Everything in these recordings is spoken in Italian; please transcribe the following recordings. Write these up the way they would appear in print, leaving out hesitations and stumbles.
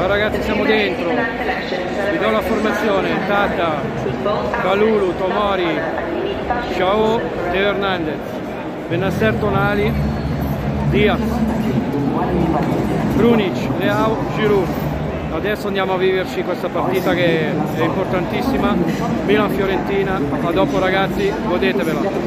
Ciao ragazzi, siamo dentro. Vi do la formazione: Tata, Kalulu, Tomori, Ciao, Teo Hernandez, Benasser, Tonali, Diaz, Krunic, Leao, Giroud. Adesso andiamo a viverci questa partita che è importantissima. Milan-Fiorentina. A dopo ragazzi, godetevela.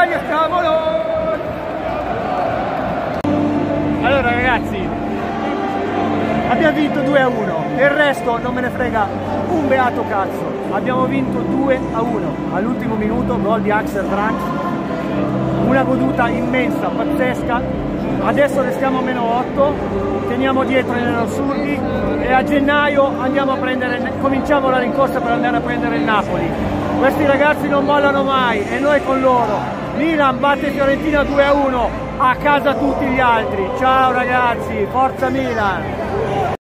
Italia, cavolo! Allora ragazzi, abbiamo vinto 2-1, il resto non me ne frega un beato cazzo. Abbiamo vinto 2-1 all'ultimo minuto, gol di Axel Ranks, una goduta immensa, pazzesca. Adesso restiamo a -8, teniamo dietro i nerazzurri e a gennaio cominciamo la rincorsa per andare a prendere il Napoli. Questi ragazzi non mollano mai e noi con loro. Milan batte Fiorentina 2-1, a casa tutti gli altri. Ciao ragazzi, forza Milan!